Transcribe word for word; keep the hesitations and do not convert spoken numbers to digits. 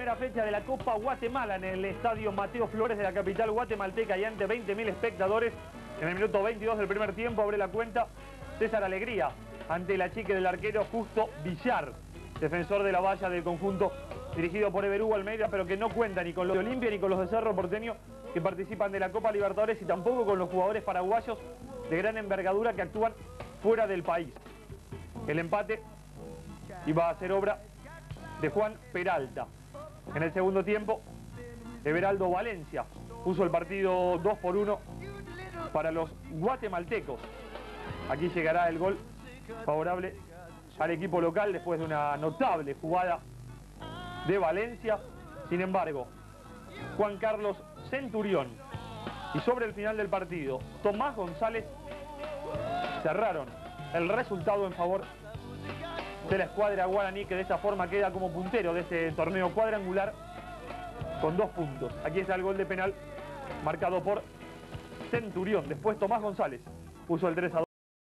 primera fecha de la Copa Guatemala en el estadio Mateo Flores de la capital guatemalteca y ante veinte mil espectadores. En el minuto veintidós del primer tiempo abre la cuenta César Alegría ante la chique del arquero Justo Villar, defensor de la valla del conjunto dirigido por Ever Hugo Almeida, pero que no cuenta ni con los de Olimpia ni con los de Cerro Porteño que participan de la Copa Libertadores y tampoco con los jugadores paraguayos de gran envergadura que actúan fuera del país. El empate iba a ser obra de Juan Peralta. En el segundo tiempo, Everaldo Valencia puso el partido dos por uno para los guatemaltecos. Aquí llegará el gol favorable al equipo local después de una notable jugada de Valencia. Sin embargo, Juan Carlos Centurión y sobre el final del partido, Tomás González cerraron el resultado en favor de la escuadra guaraní, que de esta forma queda como puntero de este torneo cuadrangular con dos puntos. Aquí está el gol de penal marcado por Centurión. Después Tomás González puso el tres a dos.